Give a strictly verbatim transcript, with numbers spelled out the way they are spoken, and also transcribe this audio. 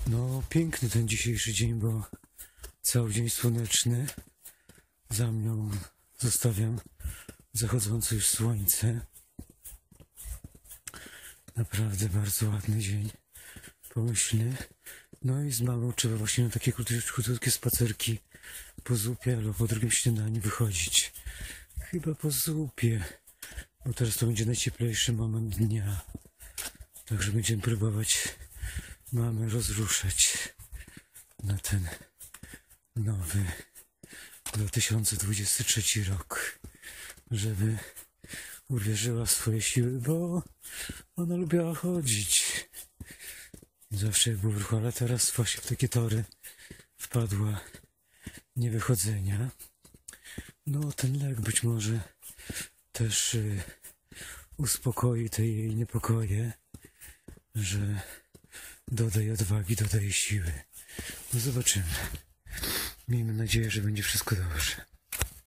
No, piękny ten dzisiejszy dzień, bo cały dzień słoneczny. Za mną zostawiam zachodzące już słońce. Naprawdę bardzo ładny dzień, pomyślny. No i z mamą trzeba właśnie na takie krótkie, krótkie spacerki po zupie albo po drugim śniadaniu wychodzić. Chyba po zupie, bo teraz to będzie najcieplejszy moment dnia. Także będziemy próbować mamę rozruszać na ten nowy dwa tysiące dwudziesty trzeci rok, żeby uwierzyła w swoje siły, bo ona lubiła chodzić. Zawsze jak było w ruchu, ale teraz właśnie w takie tory wpadła niewychodzenia. No ten lek być może też y, uspokoi te jej niepokoje, że dodaje odwagi, dodaje siły. No zobaczymy. Miejmy nadzieję, że będzie wszystko dobrze.